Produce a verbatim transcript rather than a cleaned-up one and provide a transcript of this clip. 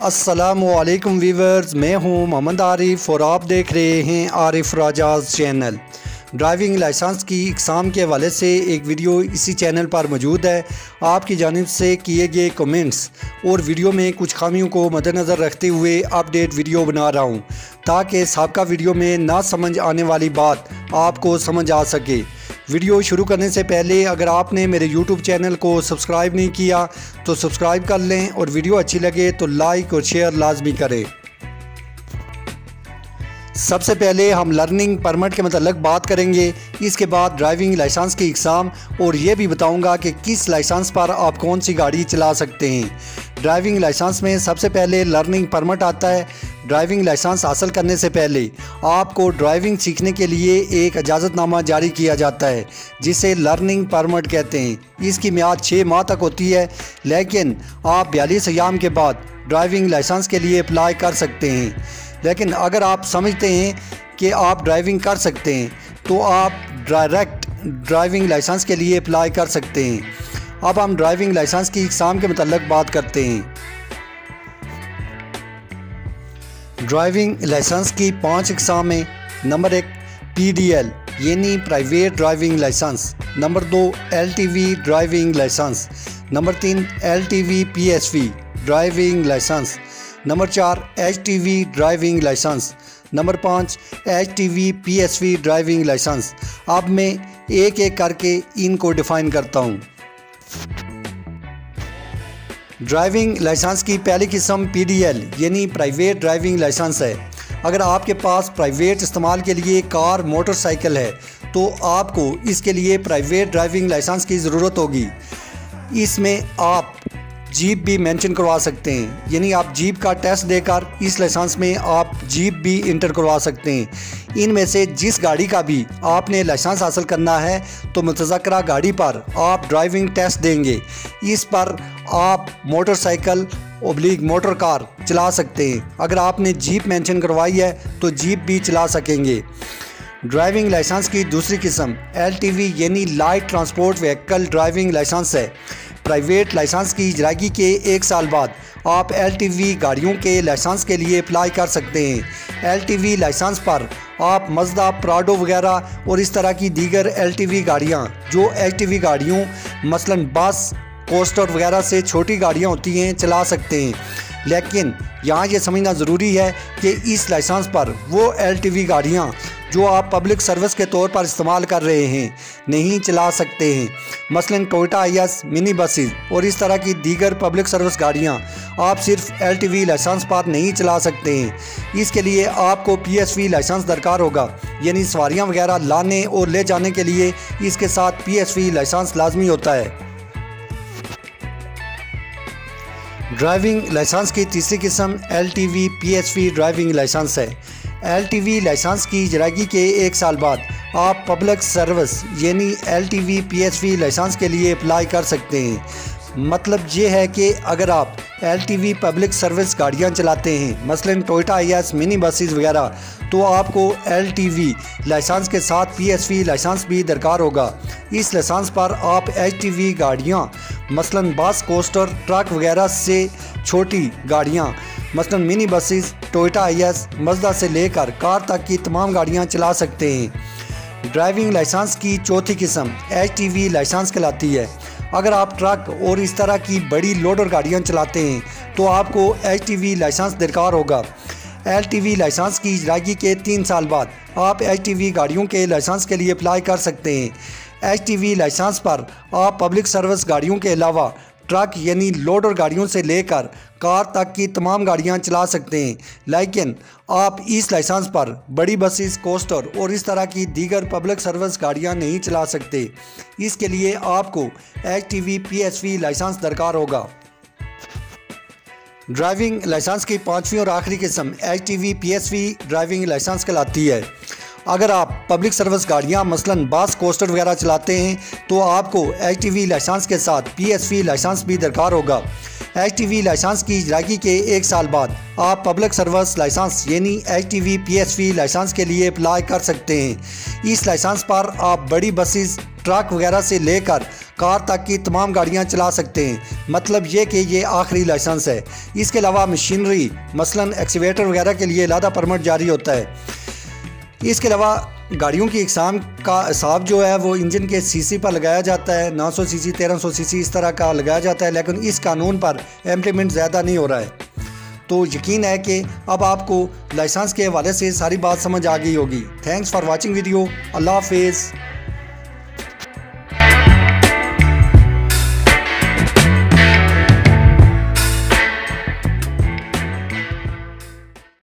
अस्सलामुअलैकुम वीवर्स, मैं हूं मोहम्मद आरिफ और आप देख रहे हैं Arif Raja's channel. Driving licence की इकसाम के हवाले से एक वीडियो इसी चैनल पर मौजूद है। आपकी जानिब से किए गए कमेंट्स और वीडियो में कुछ खामियों को मद्देनज़र रखते हुए अपडेट वीडियो बना रहा हूं, ताकि साबका वीडियो में ना समझ आने वाली बात आपको समझ आ सके। वीडियो शुरू करने से पहले अगर आपने मेरे यूट्यूब चैनल को सब्सक्राइब नहीं किया तो सब्सक्राइब कर लें और वीडियो अच्छी लगे तो लाइक और शेयर लाजमी करें। सबसे पहले हम लर्निंग परमिट के मतलब बात करेंगे, इसके बाद ड्राइविंग लाइसेंस की एग्ज़ाम और ये भी बताऊंगा कि किस लाइसेंस पर आप कौन सी गाड़ी चला सकते हैं। ड्राइविंग लाइसेंस में सबसे पहले लर्निंग परमिट आता है। ड्राइविंग लाइसेंस हासिल करने से पहले आपको ड्राइविंग सीखने के लिए एक इजाज़तनामा जारी किया जाता है, जिसे लर्निंग परमिट कहते हैं। इसकी मियाद छः माह तक होती है, लेकिन आप बयालीस अयाम के बाद ड्राइविंग लाइसेंस के लिए अप्लाई कर सकते हैं। लेकिन अगर आप समझते हैं कि आप ड्राइविंग कर सकते हैं तो आप डायरेक्ट ड्राइविंग लाइसेंस के लिए अप्लाई कर सकते हैं। अब हम ड्राइविंग लाइसेंस की एग्ज़ाम के मतलब बात करते हैं। ड्राइविंग लाइसेंस की पांच एग्ज़ाम हैं। नंबर एक पी डी एल यानी प्राइवेट ड्राइविंग लाइसेंस। नंबर दो L T V driving licence. नंबर तीन L T V P S V driving licence. नंबर चार H T V driving licence. नंबर पाँच H T V P S V driving licence. अब मैं एक एक करके इनको डिफ़ाइन करता हूँ। ड्राइविंग लाइसेंस की पहली किस्म पी डी एल यानी प्राइवेट ड्राइविंग लाइसेंस है। अगर आपके पास प्राइवेट इस्तेमाल के लिए कार मोटरसाइकिल है तो आपको इसके लिए प्राइवेट ड्राइविंग लाइसेंस की ज़रूरत होगी। इसमें आप जीप भी मेंशन करवा सकते हैं, यानी आप जीप का टेस्ट देकर इस लाइसेंस में आप जीप भी इंटर करवा सकते हैं। इनमें से जिस गाड़ी का भी आपने लाइसेंस हासिल करना है तो मुतज़क्करा गाड़ी पर आप ड्राइविंग टेस्ट देंगे। इस पर आप मोटरसाइकिल ओब्लिक मोटर कार चला सकते हैं। अगर आपने जीप मेंशन करवाई है तो जीप भी चला सकेंगे। ड्राइविंग लाइसेंस की दूसरी किस्म एल टी वी यानी light transport vehicle driving licence है। प्राइवेट लाइसेंस की इजरागी के एक साल बाद आप एल टी वी गाड़ियों के लाइसेंस के लिए अप्लाई कर सकते हैं। एल टी वी लाइसेंस पर आप मज़दा, प्राडो वगैरह और इस तरह की दीगर एल टी वी गाड़ियाँ जो एच टी वी गाड़ियों मसलन बस, कोस्टर वगैरह से छोटी गाड़ियाँ होती हैं चला सकते हैं। लेकिन यहाँ ये समझना ज़रूरी है कि इस लाइसेंस पर वो एल टी वी गाड़ियाँ जो आप पब्लिक सर्विस के तौर पर इस्तेमाल कर रहे हैं नहीं चला सकते हैं। मसलन Toyota Hiace, mini buses और इस तरह की दीगर पब्लिक सर्विस गाड़ियां आप सिर्फ एल टी वी लाइसेंस पर नहीं चला सकते हैं। इसके लिए आपको पी एस वी लाइसेंस दरकार होगा, यानी सवारियां वगैरह लाने और ले जाने के लिए इसके साथ पी एस वी लाइसेंस लाजमी होता है। ड्राइविंग लाइसेंस की तीसरी किस्म L T V P S V driving licence है। एल टी वी लाइसेंस की इजरागी के एक साल बाद आप पब्लिक सर्विस यानी L T V P S V licence के लिए अप्लाई कर सकते हैं। मतलब ये है कि अगर आप L T V public service गाड़ियाँ चलाते हैं मसलन Toyota Hiace, mini buses वगैरह, तो आपको एल टी वी लाइसेंस के साथ पी एस वी लाइसेंस भी दरकार होगा। इस लाइसेंस पर आप एच टी वी गाड़ियाँ मसलन बस, कोस्टर, ट्रक वगैरह से छोटी गाड़ियाँ मसलन mini buses, Toyota Hiace, Mazda से लेकर कार तक की तमाम गाड़ियाँ चला सकते हैं। ड्राइविंग लाइसेंस की चौथी किस्म एच टी वी लाइसेंस कहलाती है। अगर आप ट्रक और इस तरह की बड़ी लोडर गाड़ियाँ चलाते हैं तो आपको एच टी वी लाइसेंस दरकार होगा। एल टी वी लाइसेंस की इजरागी के तीन साल बाद आप एच टी वी गाड़ियों के लाइसेंस के लिए अप्लाई कर सकते हैं। एच टी वी लाइसेंस पर आप पब्लिक सर्विस गाड़ियों के अलावा ट्रक यानी लोडर गाड़ियों से लेकर कार तक की तमाम गाड़ियां चला सकते हैं। लेकिन आप इस लाइसेंस पर बड़ी बसेस, कोस्टर और इस तरह की दीगर पब्लिक सर्विस गाड़ियां नहीं चला सकते। इसके लिए आपको H T V P S V licence दरकार होगा। ड्राइविंग लाइसेंस की पाँचवीं और आखिरी किस्म H T V P S V driving licence कहलाती है। अगर आप पब्लिक सर्विस गाड़ियां मसलन बस, कोस्टर वगैरह चलाते हैं तो आपको एच टी वी लाइसेंस के साथ पी एस वी लाइसेंस भी दरकार होगा। एच टी वी लाइसेंस की इजरागी के एक साल बाद आप पब्लिक सर्विस लाइसेंस यानी H T V P S V licence के लिए अप्लाई कर सकते हैं। इस लाइसेंस पर आप बड़ी बसेस, ट्रक वगैरह से लेकर कार तक की तमाम गाड़ियां चला सकते हैं। मतलब ये कि ये आखिरी लाइसेंस है। इसके अलावा मशीनरी मसलन एक्सीवेटर वगैरह के लिए आलादा परमिट जारी होता है। इसके अलावा गाड़ियों की इकसाम का हिसाब जो है वो इंजन के सीसी पर लगाया जाता है। नौ सौ सीसी, तेरह सौ सीसी इस तरह का लगाया जाता है, लेकिन इस कानून पर इम्प्लीमेंट ज़्यादा नहीं हो रहा है। तो यकीन है कि अब आपको लाइसेंस के हवाले से सारी बात समझ आ गई होगी। Thanks for watching video. Allah हाफिज़।